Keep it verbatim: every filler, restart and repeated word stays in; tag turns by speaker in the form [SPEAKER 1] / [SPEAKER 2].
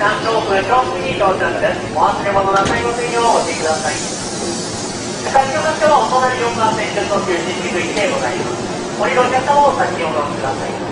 [SPEAKER 1] 山頂空調付に到着です。お忘れ物なさいませんようお待ちください。会場としてはお隣よんばん線出走中新宿行きでございます。降りるお客様をお先にお乗りください。